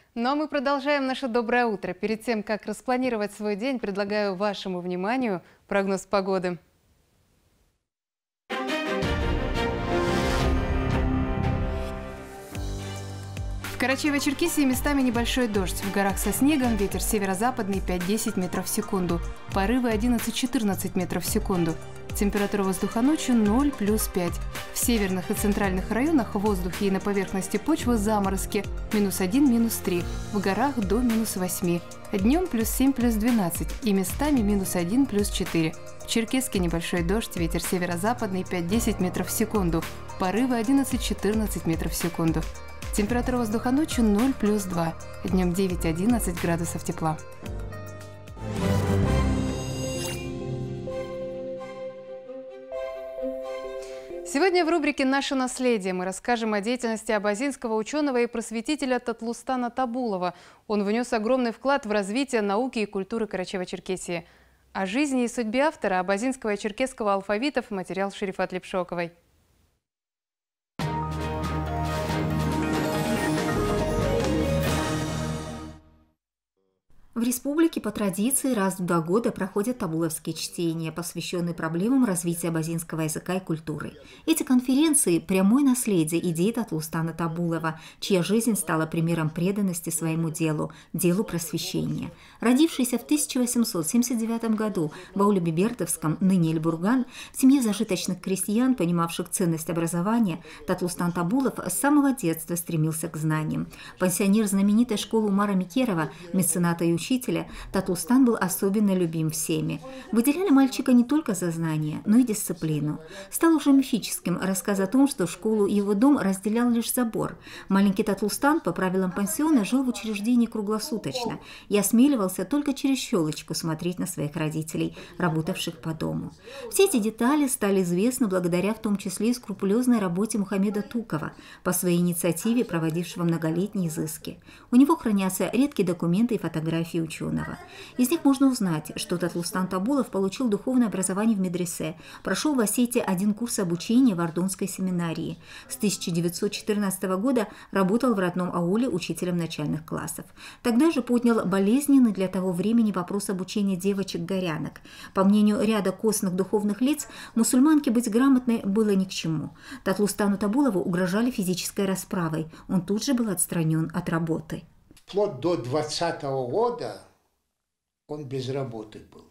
Ну а мы продолжаем наше доброе утро. Перед тем, как распланировать свой день, предлагаю вашему вниманию прогноз погоды. В Карачаево-Черкесии местами небольшой дождь. В горах со снегом, ветер северо-западный 5-10 метров в секунду. Порывы 11-14 метров в секунду. Температура воздуха ночью 0 плюс 5. В северных и центральных районах в воздухе и на поверхности почвы заморозки -1, -3. В горах до -8. Днем +7, +12 и местами -1, +4. В Черкесске небольшой дождь, ветер северо-западный 5-10 метров в секунду. Порывы 11-14 метров в секунду. Температура воздуха ночью 0 плюс 2. Днем 9-11 градусов тепла. Сегодня в рубрике «Наше наследие» мы расскажем о деятельности абазинского ученого и просветителя Татлустана Табулова. Он внес огромный вклад в развитие науки и культуры Карачаево-Черкесии. О жизни и судьбе автора абазинского и черкесского алфавитов материал Шерифат Лепшоковой. В республике по традиции раз в 2 года проходят табуловские чтения, посвященные проблемам развития абазинского языка и культуры. Эти конференции – прямое наследие идей Татлустана Табулова, чья жизнь стала примером преданности своему делу – делу просвещения. Родившийся в 1879 году в ауле Бибертовском, ныне Эльбурган, в семье зажиточных крестьян, понимавших ценность образования, Татлустан Табулов с самого детства стремился к знаниям. Пансионер знаменитой школы Умара Микерова, мецената и учителя, Татлустан был особенно любим всеми. Выделяли мальчика не только за знания, но и дисциплину. Стал уже мифическим рассказ о том, что школу и его дом разделял лишь забор. Маленький Татлустан по правилам пансиона жил в учреждении круглосуточно и осмеливался только через щелочку смотреть на своих родителей, работавших по дому. Все эти детали стали известны благодаря в том числе и скрупулезной работе Мухаммеда Тукова, по своей инициативе проводившего многолетние изыски. У него хранятся редкие документы и фотографии ученого. Из них можно узнать, что Татлустан Табулов получил духовное образование в медресе, прошел в Осетии 1 курс обучения в Ордонской семинарии. С 1914 года работал в родном ауле учителем начальных классов. Тогда же поднял болезненный для того времени вопрос обучения девочек-горянок. По мнению ряда костных духовных лиц, мусульманке быть грамотной было ни к чему. Татлустану Табулову угрожали физической расправой. Он тут же был отстранен от работы. Вплоть до 20-го года он без работы был.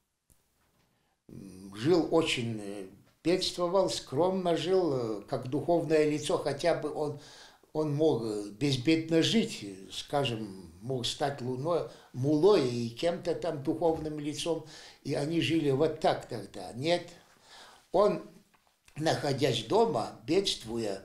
Жил очень, бедствовал, скромно жил, как духовное лицо, хотя бы он мог безбедно жить, скажем, мог стать мулой и кем-то там духовным лицом, и они жили вот так тогда. Нет, он, находясь дома, бедствуя,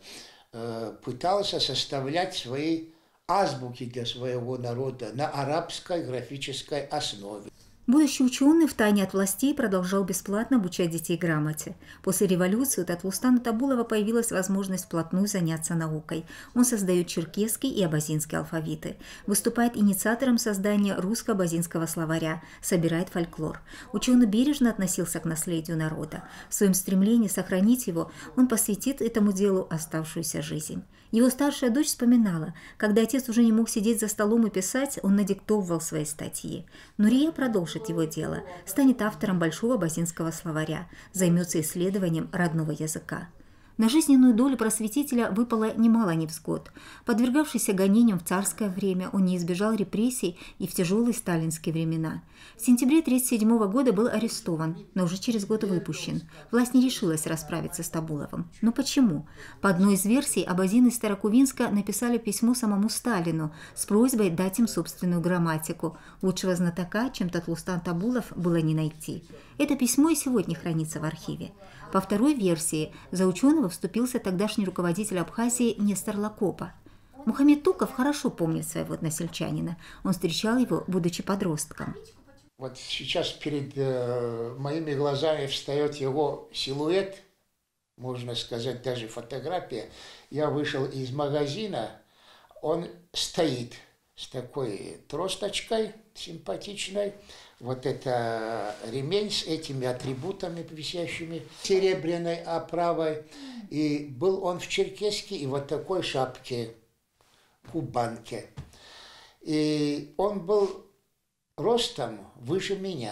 пытался составлять свои азбуки для своего народа на арабской графической основе. Будущий ученый втайне от властей продолжал бесплатно обучать детей грамоте. После революции у Татлустана Табулова появилась возможность вплотную заняться наукой. Он создает черкесский и абазинский алфавиты, выступает инициатором создания русско-абазинского словаря, собирает фольклор. Ученый бережно относился к наследию народа. В своем стремлении сохранить его он посвятит этому делу оставшуюся жизнь. Его старшая дочь вспоминала, когда отец уже не мог сидеть за столом и писать, он надиктовывал свои статьи. Нурия продолжит его дело, станет автором большого абазинского словаря, займется исследованием родного языка. На жизненную долю просветителя выпало немало невзгод. Подвергавшийся гонениям в царское время, он не избежал репрессий и в тяжелые сталинские времена. В сентябре 1937 года был арестован, но уже через год выпущен. Власть не решилась расправиться с Табуловым. Но почему? По одной из версий, абазины из Старокувинска написали письмо самому Сталину с просьбой дать им собственную грамматику. Лучшего знатока, чем Татлустан Табулов, было не найти. Это письмо и сегодня хранится в архиве. По второй версии, за ученого вступился тогдашний руководитель Абхазии Нестор Лакопа. Мухаммед Туков хорошо помнит своего односельчанина. Он встречал его, будучи подростком. Вот сейчас перед моими глазами встает его силуэт, можно сказать, даже фотография. Я вышел из магазина, он стоит с такой тросточкой симпатичной. Вот это ремень с этими атрибутами висящими, серебряной оправой. И был он в черкеске и вот такой шапке, кубанке. И он был ростом выше меня.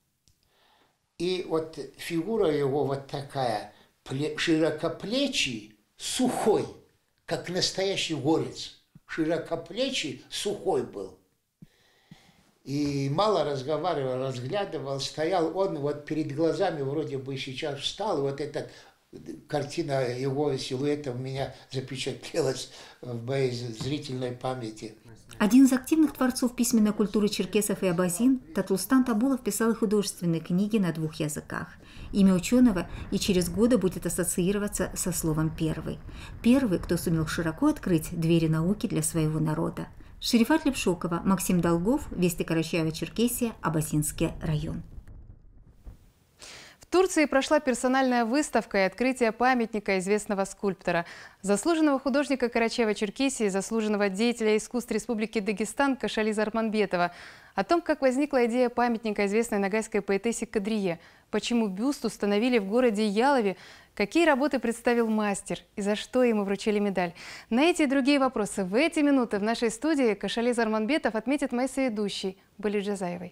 И вот фигура его вот такая, широкоплечий, сухой, как настоящий горец. Широкоплечий, сухой был. И мало разговаривал, разглядывал, стоял он вот перед глазами, вроде бы сейчас встал, вот эта картина его силуэта у меня запечатлелась в моей зрительной памяти. Один из активных творцов письменной культуры черкесов и абазин, Татлустан Табулов, писал и художественные книги на 2 языках. Имя ученого и через годы будет ассоциироваться со словом «первый». Первый, кто сумел широко открыть двери науки для своего народа. Шерифат Лепшокова, Максим Долгов, Вести Карачаево-Черкесия, Абазинский район. В Турции прошла персональная выставка и открытие памятника известного скульптора, заслуженного художника Карачаево-Черкесии, заслуженного деятеля искусств Республики Дагестан Кошали Зарманбетова. О том, как возникла идея памятника известной ногайской поэтессе Кадрие, почему бюст установили в городе Ялове, какие работы представил мастер и за что ему вручили медаль. На эти и другие вопросы в эти минуты в нашей студии Кошали Зарманбетов отметит моей соведущей Были Джазаевой.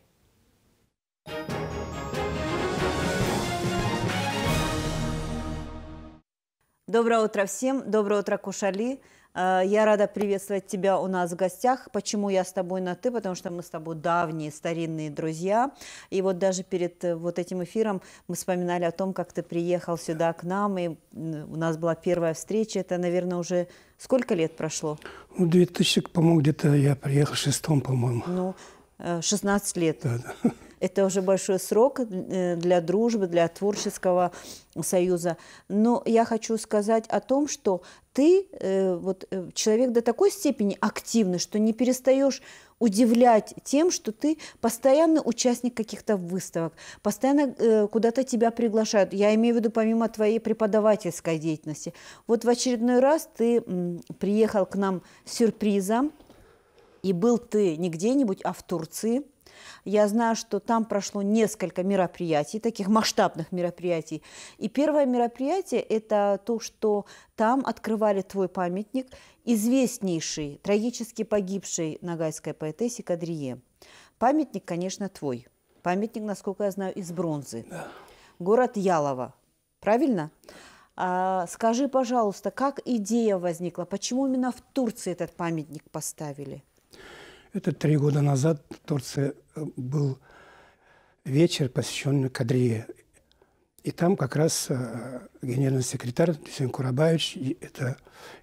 Доброе утро всем, доброе утро, Кошали. Я рада приветствовать тебя у нас в гостях. Почему я с тобой на «ты»? Потому что мы с тобой давние, старинные друзья. И вот даже перед вот этим эфиром мы вспоминали о том, как ты приехал сюда к нам, и у нас была первая встреча. Это, наверное, уже сколько лет прошло? 2000, по-моему, где-то я приехал в 6-м, по-моему. Ну, 16 лет. Да. Это уже большой срок для дружбы, для творческого союза. Но я хочу сказать о том, что ты человек до такой степени активный, что не перестаешь удивлять тем, что ты постоянный участник каких-то выставок, постоянно куда-то тебя приглашают. Я имею в виду помимо твоей преподавательской деятельности. Вот в очередной раз ты приехал к нам с сюрпризом, и был ты не где-нибудь, а в Турции. Я знаю, что там прошло несколько мероприятий, таких масштабных мероприятий. И первое мероприятие – это то, что там открывали твой памятник известнейшей, трагически погибшей ногайской поэтессе Кадрие. Памятник, конечно, твой. Памятник, насколько я знаю, из бронзы. Да. Город Ялова. Правильно? Скажи, пожалуйста, как идея возникла? Почему именно в Турции этот памятник поставили? Это 3 года назад в Турции был вечер, посвященный Кадрие. И там как раз генеральный секретарь Дюсен Курабаевич, это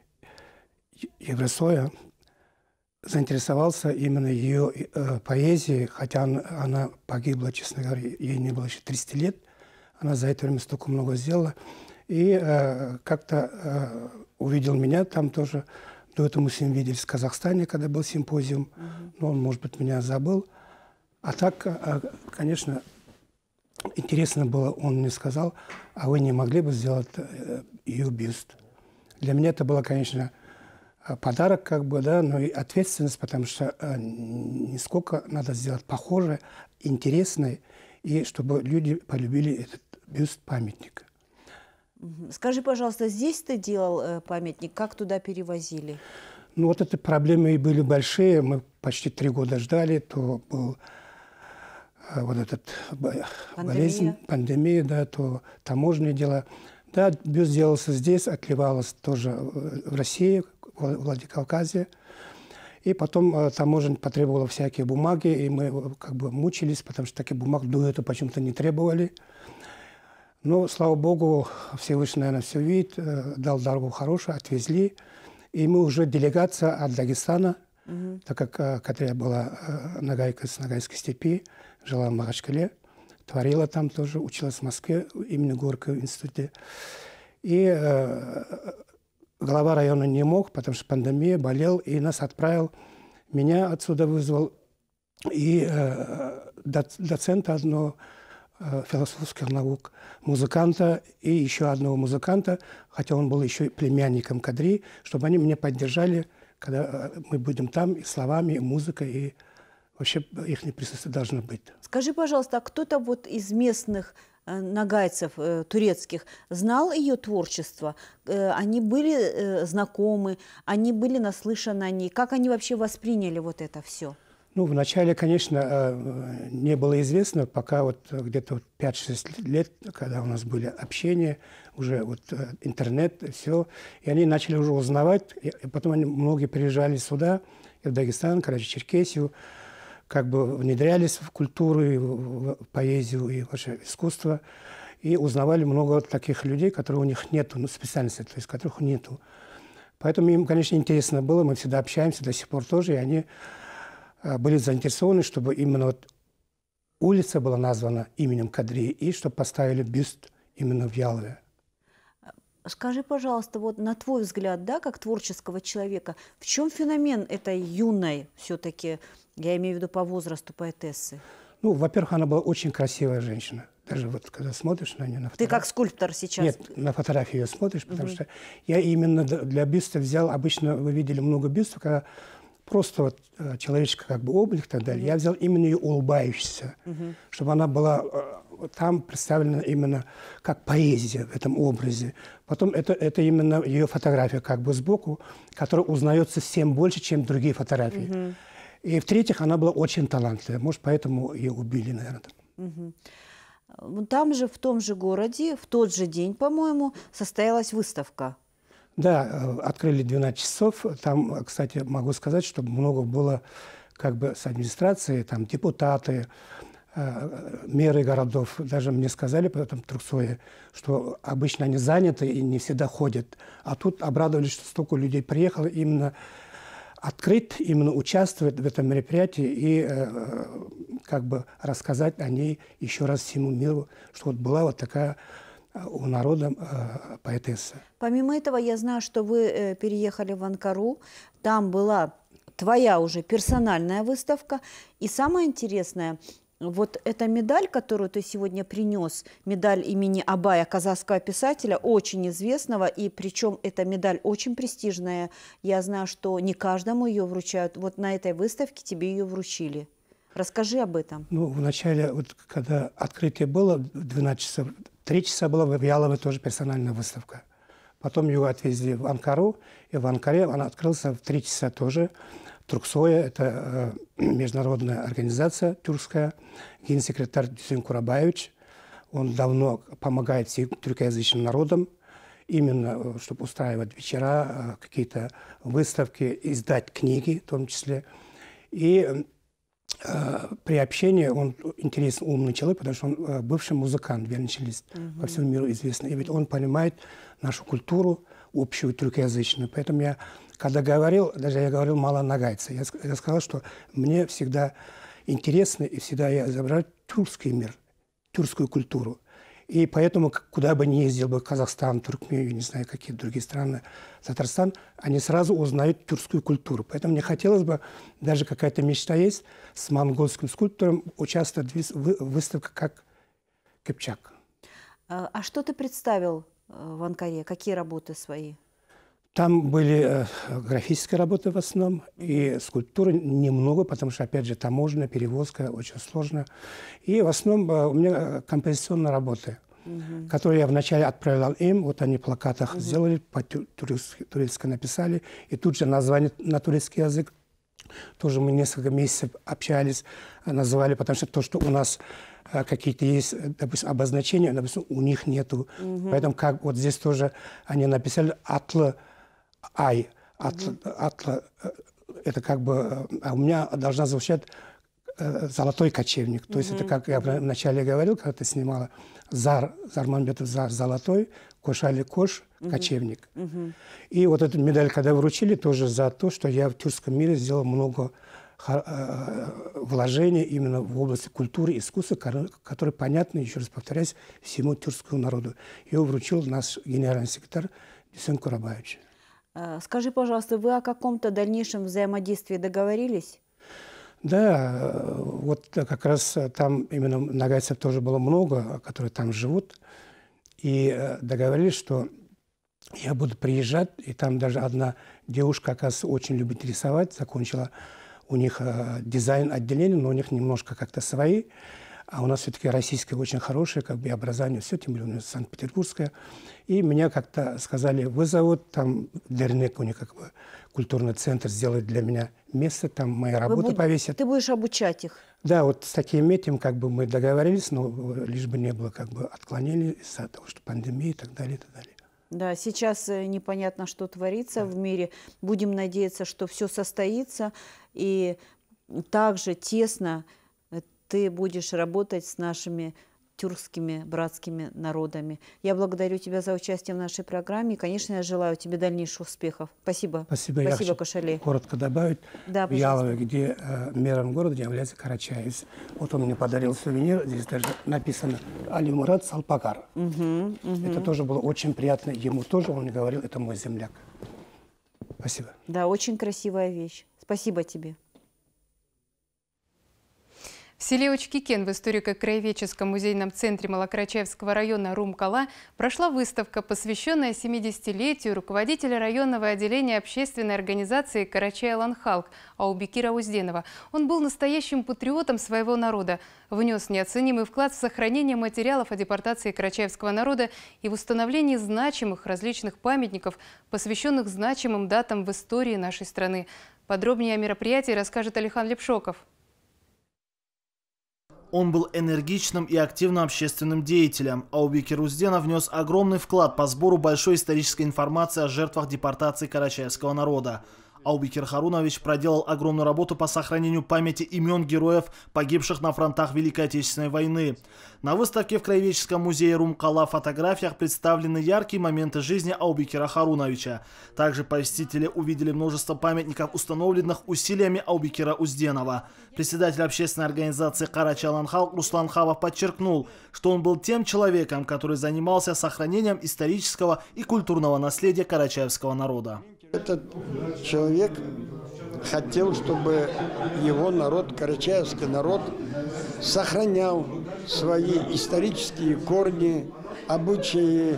Евросоя, заинтересовался именно ее поэзией, хотя она погибла, честно говоря, ей не было еще 30 лет. Она за это время столько много сделала. И как-то увидел меня там тоже. До этого мы с ним виделись в Казахстане, когда был симпозиум. Но он, может быть, меня забыл. А так, конечно, интересно было, он мне сказал, а вы не могли бы сделать ее бюст? Для меня это было, конечно, подарок, как бы, да, но и ответственность, потому что не сколько надо сделать похожее, интересное, и чтобы люди полюбили этот бюст-памятник. Скажи, пожалуйста, здесь ты делал памятник, как туда перевозили? Ну, вот эти проблемы и были большие. Мы почти 3 года ждали, то был вот этот болезнь, пандемия, да, то таможенные дела. Да, бюст делался здесь, отливалось тоже в России, в Владикавказе. И потом таможня потребовала всякие бумаги, и мы как бы мучились, потому что таких бумаг до этого почему-то не требовали. Но, слава богу, Всевышний, наверное, все видит, дал дорогу хорошую, отвезли. И мы уже делегация от Дагестана, так как Кадрия была ногайка с Ногайской степи, жила в Махачкале, творила там тоже, училась в Москве, именно Горького институте. И глава района не мог, потому что пандемия, болел, и нас отправил, меня отсюда вызвал, и доцента одного философских наук, музыканта и еще одного музыканта, хотя он был еще и племянником Кадри, чтобы они меня поддержали, когда мы будем там и словами, и музыкой, и вообще их присутствие должно быть. Скажи, пожалуйста, а кто-то вот из местных нагайцев турецких знал ее творчество? Они были знакомы, они были наслышаны о ней? Как они вообще восприняли вот это все? Ну, вначале, конечно, не было известно, пока вот где-то 5-6 лет, когда у нас были общения, уже вот интернет, все, и они начали уже узнавать, и потом многие приезжали сюда, и в Дагестан, Карачи-Черкесию, как бы внедрялись в культуру, и в поэзию, и вообще искусство, и узнавали много таких людей, которые у них нету, ну, специальности, то есть которых нету. Поэтому им, конечно, интересно было, мы всегда общаемся до сих пор тоже, и они были заинтересованы, чтобы именно вот улица была названа именем Кадрии, и чтобы поставили бюст именно в Ялове. Скажи, пожалуйста, вот на твой взгляд, да, как творческого человека, в чем феномен этой юной все-таки, я имею в виду по возрасту, поэтессы? Ну, во-первых, она была очень красивая женщина. Даже вот когда смотришь на нее на фотографии. Ты как скульптор сейчас? Нет, на фотографии ее смотришь, потому что я именно для бюста взял, обычно вы видели много бюстов, когда просто вот человеческая как бы облик и так далее. Я взял именно ее улыбающейся, чтобы она была там представлена именно как поэзия в этом образе. Потом это именно ее фотография как бы сбоку, которая узнается всем больше, чем другие фотографии. И в-третьих, она была очень талантливая. Может, поэтому ее убили, наверное. Там же, в том же городе, в тот же день, по-моему, состоялась выставка. Да, открыли 12 часов. Там, кстати, могу сказать, что много было как бы с администрацией, там депутаты, мэры городов. Даже мне сказали потом в Турксое, что обычно они заняты и не всегда ходят. А тут обрадовались, что столько людей приехало именно открыть, именно участвовать в этом мероприятии и как бы рассказать о ней еще раз всему миру, что вот была вот такая у народа поэтесса. Помимо этого, я знаю, что вы переехали в Анкару, там была твоя уже персональная выставка, и самое интересное, вот эта медаль, которую ты сегодня принес, медаль имени Абая, казахского писателя, очень известного, и причем эта медаль очень престижная, я знаю, что не каждому ее вручают, вот на этой выставке тебе ее вручили. Расскажи об этом. Ну, вначале, вот, когда открытие было в 12 часов, 3 часа была в Ялове тоже персональная выставка. Потом его отвезли в Анкару, и в Анкаре она открылся в 3 часа тоже. Турксое – это международная организация тюркская, генсекретарь Дюсен Курабаевич. Он давно помогает всем тюркоязычным народам, именно чтобы устраивать вечера, какие-то выставки, издать книги в том числе. И при общении он интересный, умный человек, потому что он бывший музыкант, виолончелист, по всему миру известный. И ведь он понимает нашу культуру, общую тюркоязычную. Поэтому я, когда говорил, даже я говорил мало нагайца, я сказал, что мне всегда интересно и всегда я изображаю тюркский мир, тюркскую культуру. И поэтому, куда бы ни ездил бы, Казахстан, Туркмению, не знаю, какие другие страны, Татарстан, они сразу узнают тюркскую культуру. Поэтому мне хотелось бы, даже какая-то мечта есть, с монгольским скульптором участвовать в выставке как Кыпчак. А что ты представил в Анкаре? Какие работы свои? Там были графические работы в основном, и скульптуры немного, потому что, опять же, таможня, перевозка очень сложно. И в основном у меня композиционные работы, которые я вначале отправлял им, вот они в плакатах сделали, по-турецки написали, и тут же название на турецкий язык. Тоже мы несколько месяцев общались, называли, потому что то, что у нас какие-то есть, допустим, обозначения, допустим, у них нету. Поэтому как вот здесь тоже они написали «Атлы», «Ай», «Атла», это как бы, а у меня должна звучать «Золотой кочевник». То есть это, как я вначале говорил, когда ты снимала, «Зар», Зарманбетов «Зар», «Золотой», «Кошали Кош», «Кочевник». И вот эту медаль, когда вручили, тоже за то, что я в тюркском мире сделал много вложений именно в области культуры и искусства, которые понятны, еще раз повторяюсь, всему тюркскому народу. Ее вручил наш генеральный секретарь Дюсен Курабаевич. Скажи, пожалуйста, вы о каком-то дальнейшем взаимодействии договорились? Да, вот как раз там именно нагайцев тоже было много, которые там живут. И договорились, что я буду приезжать, и там даже одна девушка, оказывается, очень любит рисовать, закончила у них дизайн отделения, но у них немножко как-то свои. А у нас все-таки российское очень хорошее, как бы, образование, все, тем более у нас Санкт-Петербургское. И меня как-то сказали, вызовут, там Дернек, у них как бы культурный центр, сделает для меня место, там мои работы повесят. Ты будешь обучать их? Да, вот с таким этим как бы мы договорились, но лишь бы не было как бы отклонений из-за того, что пандемия и так далее, и так далее. Да, сейчас непонятно, что творится в мире. Будем надеяться, что все состоится. И также тесно ты будешь работать с нашими тюркскими братскими народами. Я благодарю тебя за участие в нашей программе. И, конечно, я желаю тебе дальнейших успехов. Спасибо. Спасибо. Спасибо, Кошалей. Коротко добавить. Да, в Ялове, где мэром города является Карачаевец. Вот он мне подарил сувенир. Здесь даже написано Али Мурат Салпакар. Это тоже было очень приятно. Ему тоже он мне говорил, это мой земляк. Спасибо. Да, очень красивая вещь. Спасибо тебе. В селе Учкикен в историко-краеведческом музейном центре Малокарачаевского района Румкала прошла выставка, посвященная 70-летию руководителя районного отделения общественной организации Карачай-Алан-Халк Аубекира Узденова. Он был настоящим патриотом своего народа, внес неоценимый вклад в сохранение материалов о депортации карачаевского народа и в установлении значимых различных памятников, посвященных значимым датам в истории нашей страны. Подробнее о мероприятии расскажет Алихан Лепшоков. Он был энергичным и активным общественным деятелем. Аубекир Узденов внес огромный вклад по сбору большой исторической информации о жертвах депортации карачаевского народа. Аубекир Харунович проделал огромную работу по сохранению памяти имен героев, погибших на фронтах Великой Отечественной войны. На выставке в Краеведческом музее Румкала в фотографиях представлены яркие моменты жизни Аубекира Харуновича. Также посетители увидели множество памятников, установленных усилиями Аубекира Узденова. Председатель общественной организации Карачай-Алан-Халк Руслан Хавов подчеркнул, что он был тем человеком, который занимался сохранением исторического и культурного наследия карачаевского народа. Этот человек хотел, чтобы его народ, карачаевский народ, сохранял свои исторические корни, обычаи,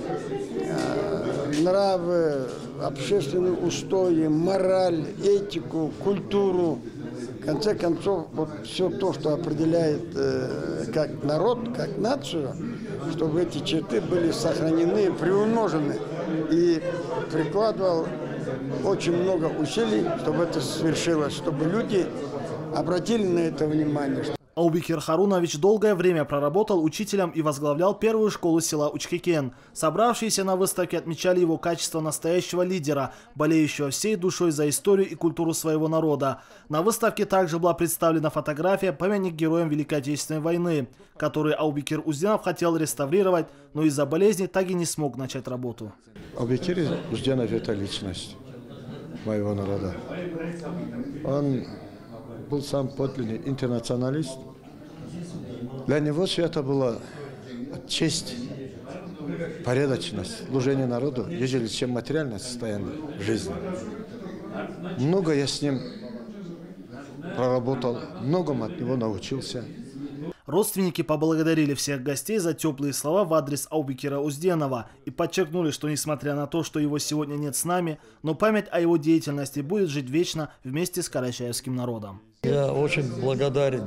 нравы, общественные устои, мораль, этику, культуру. В конце концов, вот все то, что определяет как народ, как нацию, чтобы эти черты были сохранены, приумножены. И прикладывал очень много усилий, чтобы это свершилось, чтобы люди обратили на это внимание. Аубекир Харунович долгое время проработал учителем и возглавлял первую школу села Учкикен. Собравшиеся на выставке отмечали его качество настоящего лидера, болеющего всей душой за историю и культуру своего народа. На выставке также была представлена фотография памятник героям Великой Отечественной войны, который Аубекир Узденов хотел реставрировать, но из-за болезни так и не смог начать работу. Аубекир Узденов – это личность моего народа. Он был сам подлинный интернационалист. Для него все это была честь, порядочность, служение народу, ежели чем материальное состояние жизни. Много я с ним проработал, многому от него научился. Родственники поблагодарили всех гостей за теплые слова в адрес Аубекира Узденова и подчеркнули, что несмотря на то, что его сегодня нет с нами, но память о его деятельности будет жить вечно вместе с карачаевским народом. Я очень благодарен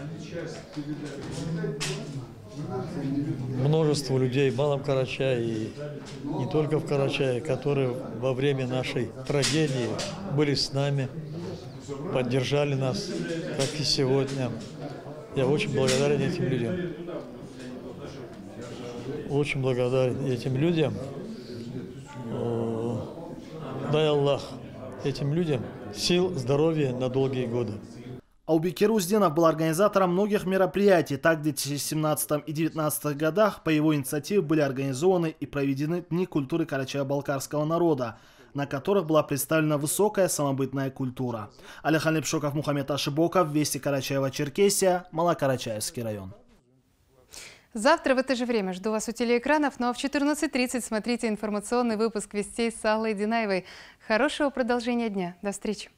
множеству людей в Малом Карачае и не только в Карачае, которые во время нашей трагедии были с нами, поддержали нас, как и сегодня. Я очень благодарен этим людям. Очень благодарен этим людям. Дай Аллах этим людям сил, здоровья на долгие годы. Аубекир Узденов был организатором многих мероприятий. Так, в 2017 и 2019 годах по его инициативе были организованы и проведены Дни культуры карачаево-балкарского народа, на которых была представлена высокая самобытная культура. Алихан Лепшоков, Мухаммед Ашибоков, Вести Карачаева-Черкесия, Малокарачаевский район. Завтра в это же время жду вас у телеэкранов, ну а в 14:30 смотрите информационный выпуск «Вестей» с Аллой Динаевой. Хорошего продолжения дня. До встречи.